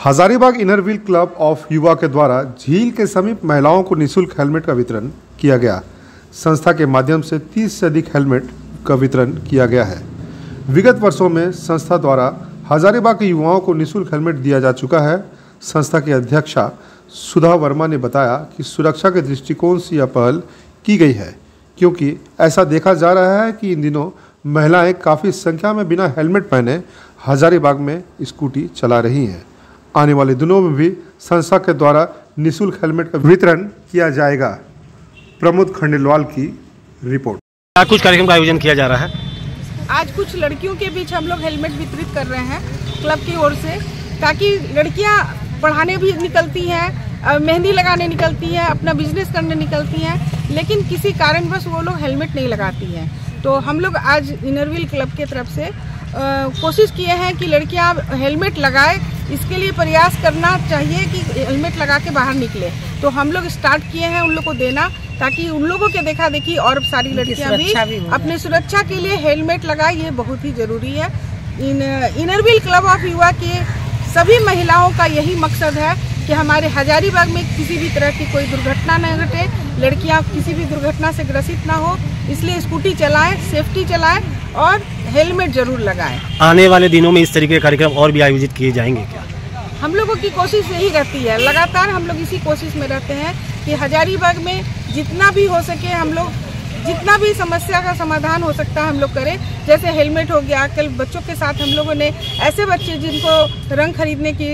Hazaribagh inner wheel club of Yuva के द्वारा झील के समीप महिलाओं को निःशुल्क हेलमेट का वितरण किया गया। संस्था के माध्यम से 30 से अधिक हेलमेट का वितरण किया गया है। विगत वर्षों में संस्था द्वारा हजारीबाग के युवाओं को निःशुल्क हेलमेट दिया जा चुका है। संस्था की अध्यक्षा सुधा वर्मा ने बताया कि सुरक्षा के दृष्टिकोण से यह पहल की गई है, क्योंकि ऐसा देखा जा रहा है कि इन दिनों महिलाएं काफ़ी संख्या में बिना हेलमेट पहने हजारीबाग में स्कूटी चला रही हैं। आने वाले दिनों में भी संस्था के द्वारा निःशुल्क हेलमेट का वितरण किया जाएगा। प्रमोद खंडेलवाल की रिपोर्ट। क्या कुछ कार्यक्रम का आयोजन किया जा रहा है? आज कुछ लड़कियों के बीच हम लोग हेलमेट वितरित कर रहे हैं क्लब की ओर से, ताकि लड़कियां पढ़ाने भी निकलती हैं, मेहंदी लगाने निकलती हैं, अपना बिजनेस करने निकलती हैं, लेकिन किसी कारणवश वो लोग हेलमेट नहीं लगाती हैं। तो हम लोग आज इनर व्हील क्लब के तरफ से कोशिश किए हैं कि लड़कियां हेलमेट लगाएं। इसके लिए प्रयास करना चाहिए कि हेलमेट लगा के बाहर निकले। तो हम लोग स्टार्ट किए हैं उन लोगों को देना, ताकि उन लोगों के देखा देखी और सारी लड़कियां भी अपने सुरक्षा के लिए हेलमेट लगाए। ये बहुत ही जरूरी है। Inner wheel club of Yuva के सभी महिलाओं का यही मकसद है कि हमारे हजारीबाग में किसी भी तरह की कोई दुर्घटना न घटे, लड़कियां किसी भी दुर्घटना से ग्रसित ना हो। इसलिए स्कूटी चलाएं, सेफ्टी चलाएं और हेलमेट जरूर लगाएं। आने वाले दिनों में इस तरीके के कार्यक्रम और भी आयोजित किए जाएंगे क्या? हम लोगों की कोशिश यही रहती है, लगातार हम लोग इसी कोशिश में रहते हैं कि हजारीबाग में जितना भी हो सके हम लोग, जितना भी समस्या का समाधान हो सकता है हम लोग करें। जैसे हेलमेट हो गया, कल बच्चों के साथ हम लोगों ने ऐसे बच्चे जिनको रंग खरीदने की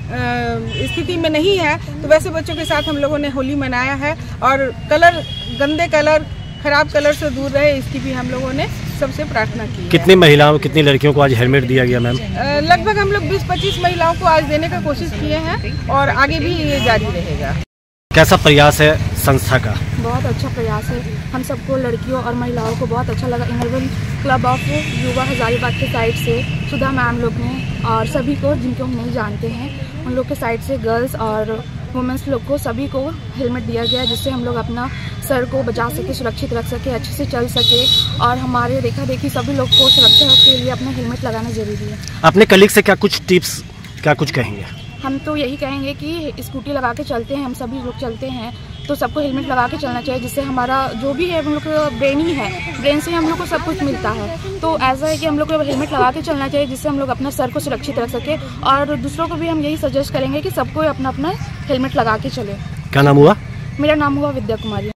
स्थिति में नहीं है, तो वैसे बच्चों के साथ हम लोगों ने होली मनाया है। और कलर, गंदे कलर, खराब कलर से दूर रहे, इसकी भी हम लोगों ने सबसे प्रार्थना की। कितनी महिलाओं, कितनी लड़कियों को आज हेलमेट दिया गया मैम? लगभग हम लोग 20-25 महिलाओं को आज देने का कोशिश किए हैं और आगे भी ये जारी रहेगा। कैसा प्रयास है संस्था का? बहुत अच्छा प्रयास है। हम सबको, लड़कियों और महिलाओं को बहुत अच्छा लगा। इनर व्हील क्लब ऑफ युवा हजारीबाग के साइड से सुधा मैम लोग ने और सभी को, जिनको हम नहीं जानते हैं, उन लोग के साइड से गर्ल्स और वुमेंस लोग को सभी को हेलमेट दिया गया, जिससे हम लोग अपना सर को बचा सके, सुरक्षित रख सके, अच्छे से चल सके। और हमारे देखा देखी सभी लोग को सुरक्षा के लिए अपना हेलमेट लगाना जरूरी है। अपने कलीग से क्या कुछ टिप्स, क्या कुछ कहेंगे? हम तो यही कहेंगे कि स्कूटी लगा के चलते हैं, हम सभी लोग चलते हैं, तो सबको हेलमेट लगा के चलना चाहिए, जिससे हमारा जो भी है हम लोग का ब्रेन ही है, ब्रेन से हम लोग को सब कुछ मिलता है। तो ऐसा है कि हम लोग को हेलमेट लगा के चलना चाहिए, जिससे हम लोग अपना सर को सुरक्षित रख सके। और दूसरों को भी हम यही सजेस्ट करेंगे कि सबको अपना अपना हेलमेट लगा के चले। क्या नाम हुआ? मेरा नाम हुआ विद्या कुमारी।